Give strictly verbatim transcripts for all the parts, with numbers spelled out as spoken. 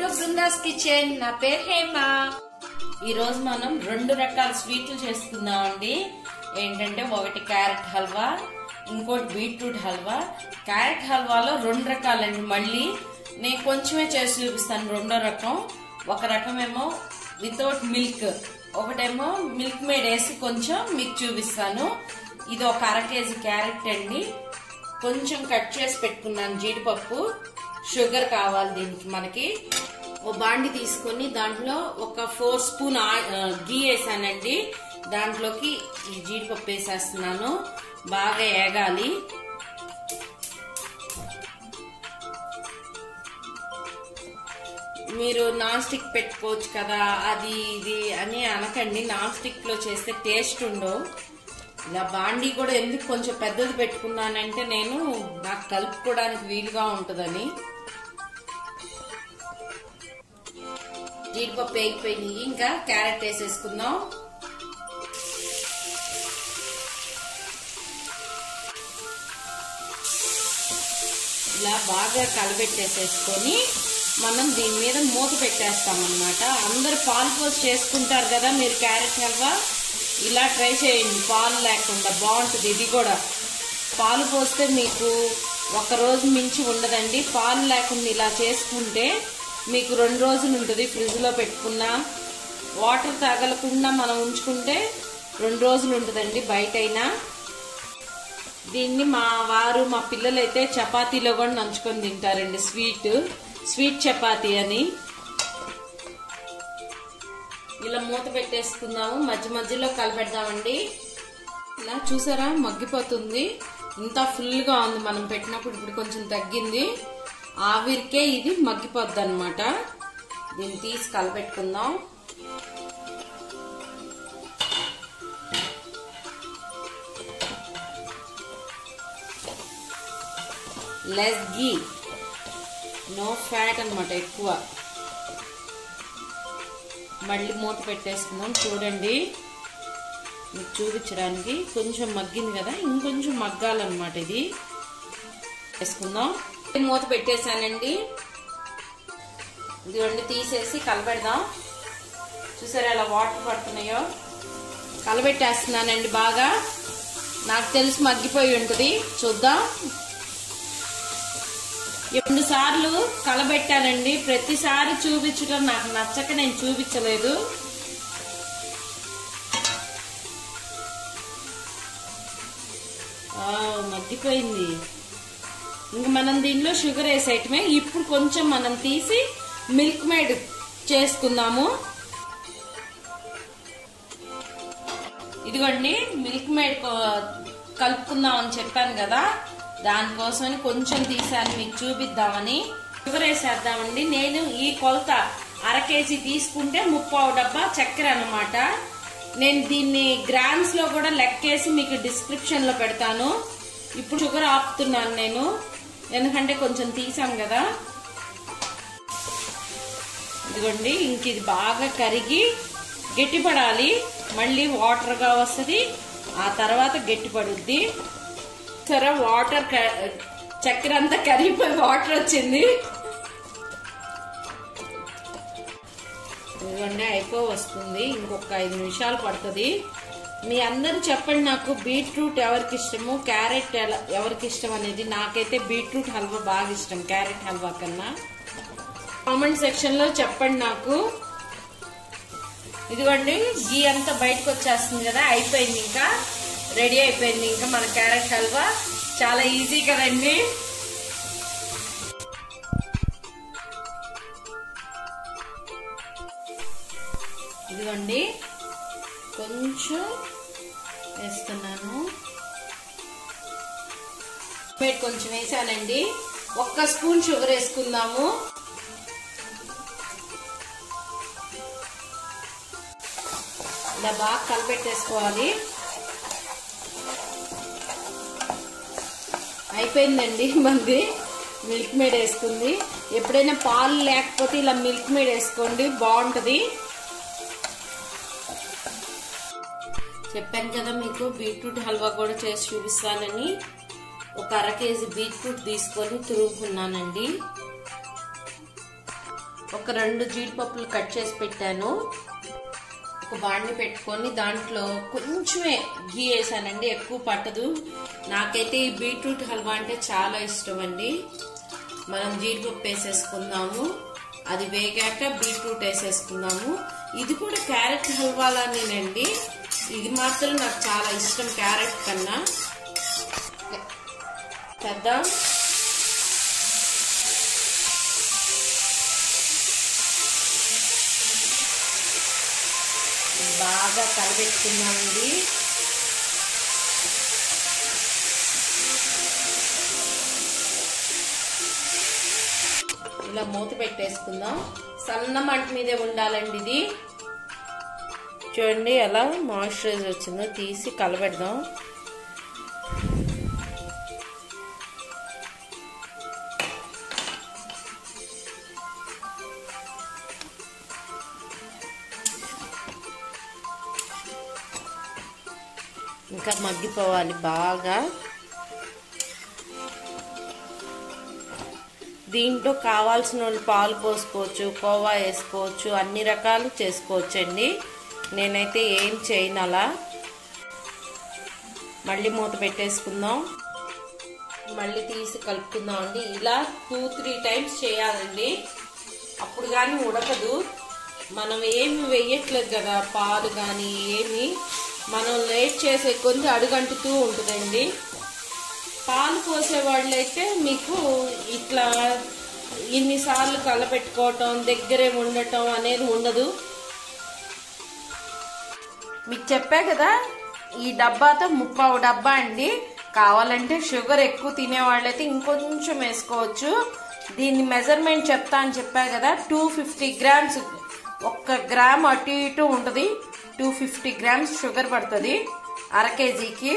Brinda's kitchen. నా పేరు హేమ. ఈ రోజు మనం రెండు రకాల స్వీట్లు చేసుకుందామండి. ఏంటంటే ఒకటి క్యారెట్ హల్వా, ఇంకోటి బీట్రూట్ హల్వా. క్యారెట్ హల్వాలో రెండు రకాలండి. మళ్ళీ నేను కొంచెమే చేసి చూపిస్తాను. రెండో రకం, ఒక రకమేమో వితౌట్ మిల్క్, ఒకటేమో మిల్క్ మేడ్ వేసి కొంచెం మీకు చూపిస్తాను. ఇది ఒక అర కేజీ క్యారెట్ అండి. కొంచెం కట్ చేసి పెట్టుకున్నాను జీడిపప్పు, షుగర్ కావాలి దీనికి. మనకి ఓ బాండి తీసుకొని దాంట్లో ఒక ఫోర్ స్పూన్ గీ వేసానండి. దాంట్లోకి ఈ జీడిపప్పు వేసేస్తున్నాను. బాగా ఏగాలి. మీరు నాన్ స్టిక్ పెట్టుకోవచ్చు కదా, అది ఇది అని అనకండి. నాన్ స్టిక్ లో చేస్తే టేస్ట్ ఉండవు. ఇలా బాండీ కూడా ఎందుకు కొంచెం పెద్దది పెట్టుకున్నానంటే నేను నాకు కలుపుకోవడానికి వీలుగా ఉంటుందని. జీడిపప్పు వేగిపోయింది. ఇంకా క్యారెట్ వేసేసుకుందాం. ఇలా బాగా కలబెట్టేసేసుకొని మనం దీని మీద మూత పెట్టేస్తాం అన్నమాట. అందరు పాలు పోసి చేసుకుంటారు కదా మీరు క్యారెట్ హల్వా, ఇలా ట్రై చేయండి. పాలు లేకుండా బాగుంటుంది. ఇది కూడా పాలు పోస్తే మీకు ఒక రోజు మించి ఉండదండి. పాలు లేకుండా ఇలా చేసుకుంటే మీకు రెండు రోజులు ఉంటుంది. ఫ్రిడ్జ్ లో పెట్టుకున్నా వాటర్ తగలకుండా మనం ఉంచుకుంటే రెండు రోజులు ఉంటుందండి బయటైనా. దీన్ని మా వారు మా పిల్లలు అయితే చపాతీలో కూడా నంచుకొని తింటారండి. స్వీట్ స్వీట్ చపాతీ అని. ఇలా మూత పెట్టేసుకుందాము. మధ్య మధ్యలో కలపెడదామండి. ఇలా చూసారా మగ్గిపోతుంది. ఇంత ఫుల్ గా ఉంది మనం పెట్టినప్పుడు. ఇప్పుడు కొంచెం తగ్గింది. ఆవిరికే ఇది మగ్గిపోద్ది అనమాట. దీన్ని తీసి కలపెట్టుకుందాం. లెస్ గీ, నో ఫ్యాట్ అనమాట ఎక్కువ. మళ్ళీ మూత పెట్టేసుకుందాం. చూడండి మీకు చూపించడానికి కొంచెం మగ్గింది కదా, ఇంకొంచెం మగ్గాలన్నమాట. ఇది వేసుకుందాం. మూత పెట్టేసానండి. ఇదిగోండి తీసేసి కలబెడదాం. చూసారా ఎలా వాటర్ పడుతున్నాయో. కలబెట్టేస్తున్నానండి బాగా. నాకు తెలిసి మగ్గిపోయి ఉంటుంది. చూద్దాం. రెండు సార్లు కలబెట్టానండి. ప్రతిసారి చూపించడం నాకు నచ్చక నేను చూపించలేదు. మగ్గిపోయింది. ఇంకా మనం దీనిలో షుగర్ వేసేయటమే. ఇప్పుడు కొంచెం మనం తీసి మిల్క్ మేడ్ చేసుకుందాము. ఇదిగోండి మిల్క్ మేడ్ కలుపుకుందాం అని చెప్పాను కదా, దానికోసమని కొంచెం తీసాను మీకు చూపిద్దామని. షుగర్ వేసేద్దామండి. నేను ఈ కొలత అర కేజీ తీసుకుంటే ముప్పావు డబ్బా చక్కెర అనమాట. నేను దీన్ని గ్రామ్స్ లో కూడా లెక్కేసి మీకు డిస్క్రిప్షన్ లో పెడతాను. ఇప్పుడు షుగర్ ఆపుతున్నాను నేను, ఎందుకంటే కొంచెం తీసాం కదా. ఇదిగోండి ఇంక ఇది బాగా కరిగి గట్టిపడాలి. మళ్ళీ వాటర్ గా వస్తుంది. ఆ తర్వాత గట్టిపడుద్ది. సరే వాటర్ చక్కెర అంతా కరిగిపోయి వాటర్ వచ్చింది. ఇదిగోండి అయిపో వస్తుంది. ఇంకొక ఐదు నిమిషాలు పడుతుంది. మీ అందరూ చెప్పండి నాకు బీట్రూట్ ఎవరికి ఇష్టము, క్యారెట్ ఎవరికి ఇష్టం అనేది. నాకైతే బీట్రూట్ హల్వా బాగా ఇష్టం క్యారెట్ హల్వా కన్నా. కామెంట్ సెక్షన్ లో చెప్పండి నాకు. ఇదిగోండి గీ అంతా బయటకు వచ్చేస్తుంది కదా, అయిపోయింది. ఇంకా రెడీ అయిపోయింది. ఇంకా మన క్యారెట్ హల్వా చాలా ఈజీ కదండి. ఇదిగోండి కొంచెం వేస్తున్నాను. కొంచెం వేసానండి. ఒక్క స్పూన్ షుగర్ వేసుకుందాము. ఇలా బాగా కలిపెట్టేసుకోవాలి. అయిపోయిందండి మంది మిల్క్ మేడ్ వేసుకుంది. ఎప్పుడైనా పాలు లేకపోతే ఇలా మిల్క్ మేడ్ వేసుకోండి, బాగుంటది. చెప్పాను కదా మీకు బీట్రూట్ హల్వా కూడా చేసి చూపిస్తానని. ఒక అర కేజీ బీట్రూట్ తీసుకొని తురుముకున్నానండి. ఒక రెండు జీడిపప్పులు కట్ చేసి పెట్టాను. ఒక బాండి పెట్టుకొని దాంట్లో కొంచెమే గీ వేసానండి, ఎక్కువ పట్టదు. నాకైతే ఈ బీట్రూట్ హల్వా అంటే చాలా ఇష్టం అండి. మనం జీడిపప్పు వేసేసుకుందాము, అది వేగాక బీట్రూట్ వేసేసుకుందాము. ఇది కూడా క్యారెట్ హల్వాలానేనండి, ఇది మాత్రం నాకు చాలా ఇష్టం క్యారెట్ కన్నా. చేద్దాం. బాగా కలిపెట్టుకున్నామండి. ఇలా మూత పెట్టేసుకుందాం. సన్న మంట మీదే ఉండాలండి ఇది. చూడండి ఎలా మాయిశ్చరైజ్ వచ్చిందో, తీసి కలబెడదాం. ఇంకా మగ్గిపోవాలి బాగా. దీంట్లో కావాల్సిన వాళ్ళు పాలు పోసుకోవచ్చు, కోవా వేసుకోవచ్చు, అన్ని రకాలు చేసుకోవచ్చండి. నేనైతే ఏం చేయను అలా. మళ్ళీ మూత పెట్టేసుకుందాం. మళ్ళీ తీసి కలుపుకుందాం అండి. ఇలా టూ త్రీ టైమ్స్ చేయాలండి, అప్పుడు కానీ ఉడకదు. మనం ఏమి వేయట్లేదు కదా పాలు కానీ ఏమి, మనం లేట్ చేసే కొంచెం అడుగంటుతూ ఉంటుందండి. పాలు పోసే వాళ్ళైతే మీకు ఇట్లా ఇన్నిసార్లు కలపెట్టుకోవటం, దగ్గరే ఉండటం అనేది ఉండదు. మీకు చెప్పా కదా, ఈ డబ్బాతో ముప్పావు డబ్బా అండి. కావాలంటే షుగర్ ఎక్కువ తినే వాళ్ళైతే ఇంకొంచెం వేసుకోవచ్చు. దీన్ని మెజర్మెంట్ చెప్తా అని చెప్పా కదా, టూ ఫిఫ్టీ గ్రామ్స్, ఒక్క గ్రామ్ అటు ఇటు ఉంటుంది. టూ ఫిఫ్టీ గ్రామ్స్ షుగర్ పడుతుంది అర కేజీకి.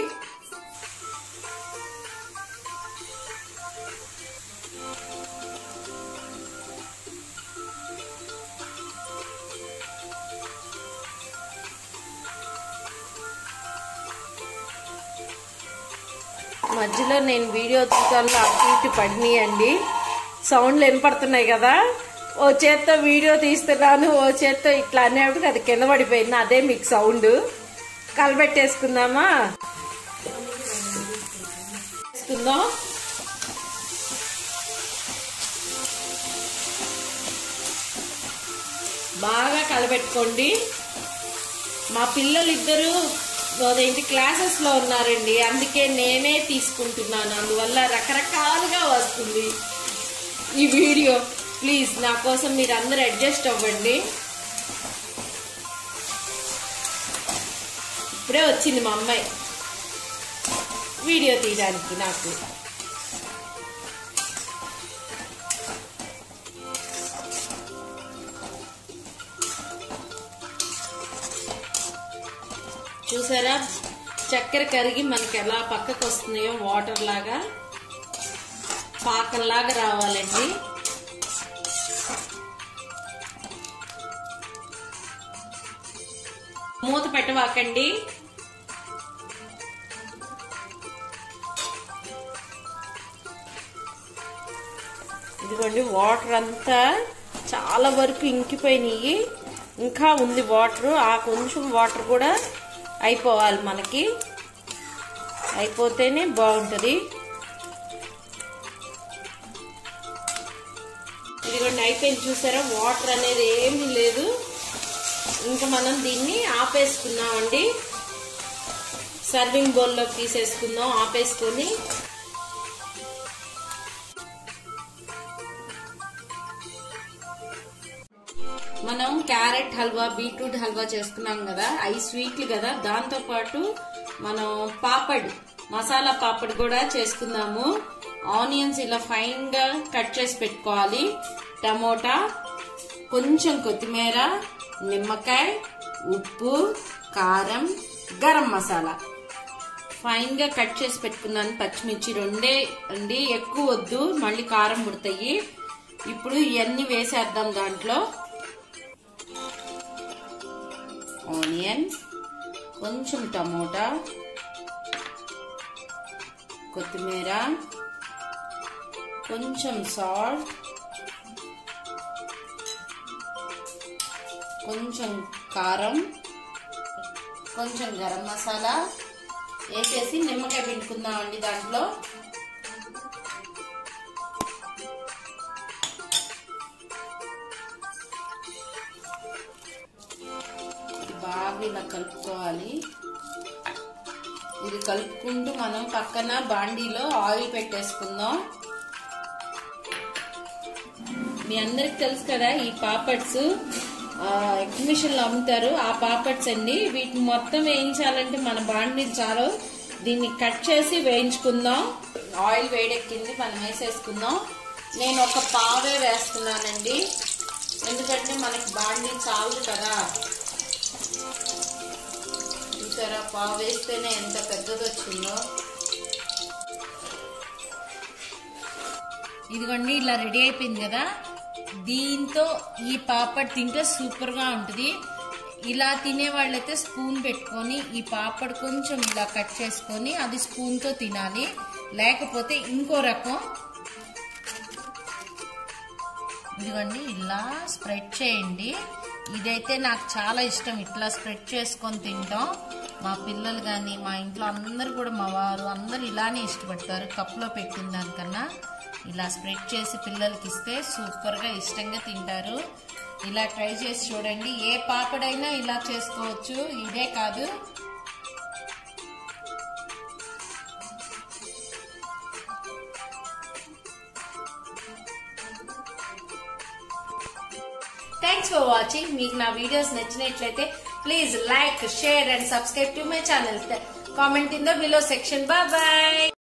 మధ్యలో నేను వీడియో తీసాలో అటు ఇటు పడినాయండి, సౌండ్లు వినపడుతున్నాయి కదా. ఓ చేత్తో వీడియో తీస్తున్నాను, ఓ చేత్తో ఇట్లా అనేప్పుడు అది కింద పడిపోయింది, అదే మీకు సౌండ్. కలబెట్టేసుకుందామా? వేసుకుందాం. బాగా కలబెట్టుకోండి. మా పిల్లలు ఇద్దరు అదేంటి క్లాసెస్ లో ఉన్నారండి, అందుకే నేనే తీసుకుంటున్నాను. అందువల్ల రకరకాలుగా వస్తుంది ఈ వీడియో. ప్లీజ్ నా కోసం మీరు అందరూ అడ్జస్ట్ అవ్వండి. ఇప్పుడే వచ్చింది మా అమ్మాయి వీడియో తీయడానికి నాకు. చూసారా చక్కెర కరిగి మనకి ఎలా పక్కకు వస్తున్నాయో, వాటర్ లాగా పాకంలాగా రావాలండి. మూత పెట్టవాకండి. ఇదిగోండి వాటర్ అంతా చాలా వరకు ఇంకిపోయినాయి, ఇంకా ఉంది వాటర్. ఆ కొంచెం వాటర్ కూడా అయిపోవాలి మనకి, అయిపోతేనే బాగుంటుంది. ఇదిగోండి అయిపోయింది, చూసారా వాటర్ అనేది ఏమీ లేదు. ఇంకా మనం దీన్ని ఆపేసుకున్నామండి. సర్వింగ్ బౌల్లోకి తీసేసుకుందాం ఆపేసుకొని. మనం క్యారెట్ హల్వా, బీట్రూట్ హల్వా చేసుకున్నాం కదా, అవి స్వీట్లు కదా. దాంతో పాటు మనం పాపడ్, మసాలా పాపడ్ కూడా చేసుకుందాము. ఆనియన్స్ ఇలా ఫైన్ గా కట్ చేసి పెట్టుకోవాలి. టమోటా, కొంచెం కొత్తిమీర, నిమ్మకాయ, ఉప్పు, కారం, గరం మసాలా ఫైన్ గా కట్ చేసి పెట్టుకున్నాను. పచ్చిమిర్చి రెండే అండి, ఎక్కువ వద్దు, మళ్ళీ కారం పుడతాయి. ఇప్పుడు ఇవన్నీ వేసేద్దాం దాంట్లో. ఆనియన్, కొంచెం టమోటా, కొత్తిమీర, కొంచెం సాల్ట్, కొంచెం కారం, కొంచెం గరం మసాలా వేసేసి నిమ్మకాయ పిండుకుందామండి దాంట్లో. బాగా ఇలా కలుపుకోవాలి. ఇది కలుపుకుంటూ మనం పక్కన బాండీలో ఆయిల్ పెట్టేసుకుందాం. మీ అందరికి తెలుసు కదా ఈ పాపడ్స్ ఎగ్జిబిషన్ లో అమ్ముతారు, ఆ పాపడ్స్ అండి. వీటిని మొత్తం వేయించాలంటే మన బాండీ చాలు. దీన్ని కట్ చేసి వేయించుకుందాం. ఆయిల్ వేడెక్కింది, మనం వేసేసుకుందాం. నేను ఒక పావే వేస్తున్నానండి, ఎందుకంటే మనకి బాండీ చాలు కదా. చూసారా, పావు వేస్తేనే ఎంత పెద్దది వచ్చిందో. ఇదిగోండి ఇలా రెడీ అయిపోయింది కదా. దీంతో ఈ పాపడ్ తింటే సూపర్ గా ఉంటుంది. ఇలా తినే వాళ్ళైతే స్పూన్ పెట్టుకొని ఈ పాపడ్ కొంచెం ఇలా కట్ చేసుకొని అది స్పూన్ తో తినాలి, లేకపోతే ఇంకో రకం. ఇదిగోండి ఇలా స్ప్రెడ్ చేయండి. ఇదైతే నాకు చాలా ఇష్టం, ఇట్లా స్ప్రెడ్ చేసుకొని తింటాం. మా పిల్లలు కానీ మా ఇంట్లో అందరు కూడా, మా వారు అందరు ఇలానే ఇష్టపడతారు. కప్లో పెట్టిన దానికన్నా ఇలా స్ప్రెడ్ చేసి పిల్లలకి ఇస్తే సూపర్ గా ఇష్టంగా తింటారు. ఇలా ట్రై చేసి చూడండి. ఏ పాపడైనా ఇలా చేసుకోవచ్చు, ఇదే కాదు. Thanks for watching. మీకు నా వీడియోస్ నచ్చినట్లయితే please like, share and subscribe to my channel. Comment in the below section. Bye bye.